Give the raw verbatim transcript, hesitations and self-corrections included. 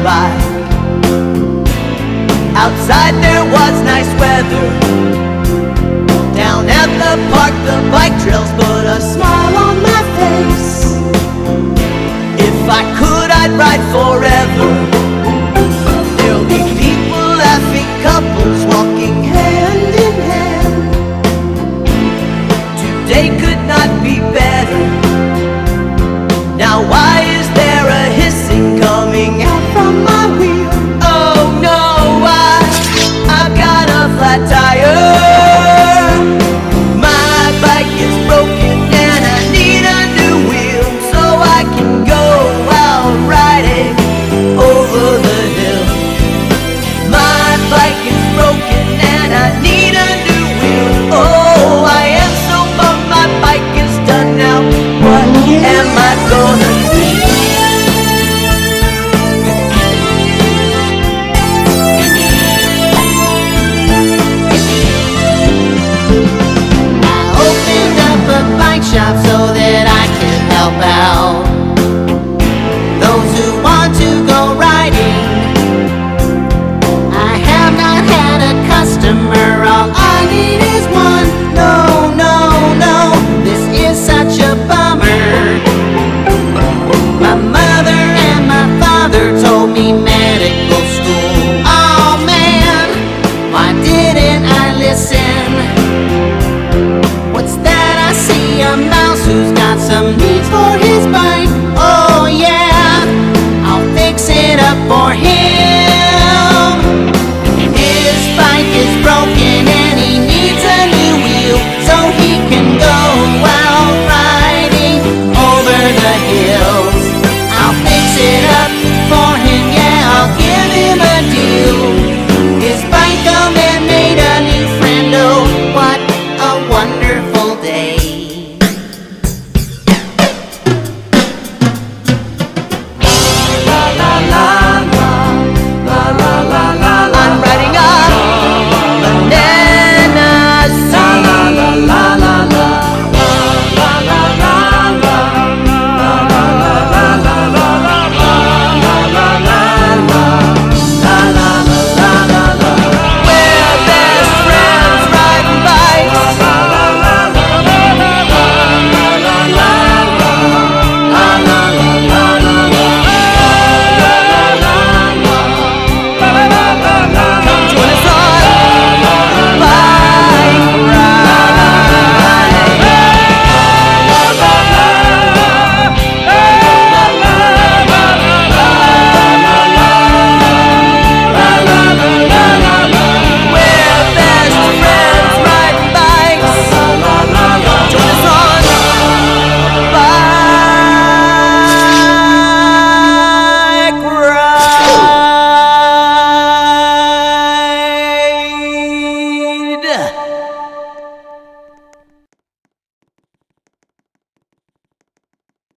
ride. Outside there was nice weather. Down at the park the bike trails put a smile on my face. If I could I'd ride forever. There'll be people laughing, couples walking hand in hand. Today could not be better. Now why is there a hissing coming out from my wheel? Oh no, I, I've got a flat tire. My bike is broken and I need a new wheel so I can go out riding over the hill. My bike is broken and I need a new wheel. Oh, I am so bummed my bike is done now. What am I gonna do? I opened up a bike shop so that I can help out those who want to go riding. I have not had a customer, all I need is one. No, no, no, this is such a bummer. My mother